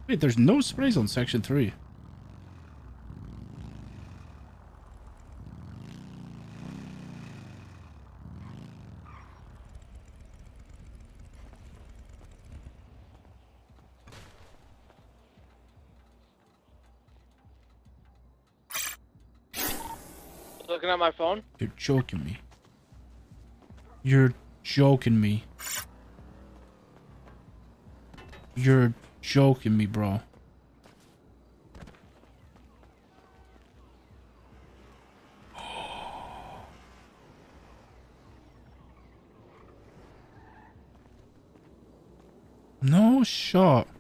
Wait, there's no sprays on section 3. Looking at my phone? You're joking me. You're joking me. You're joking me, bro. No shot.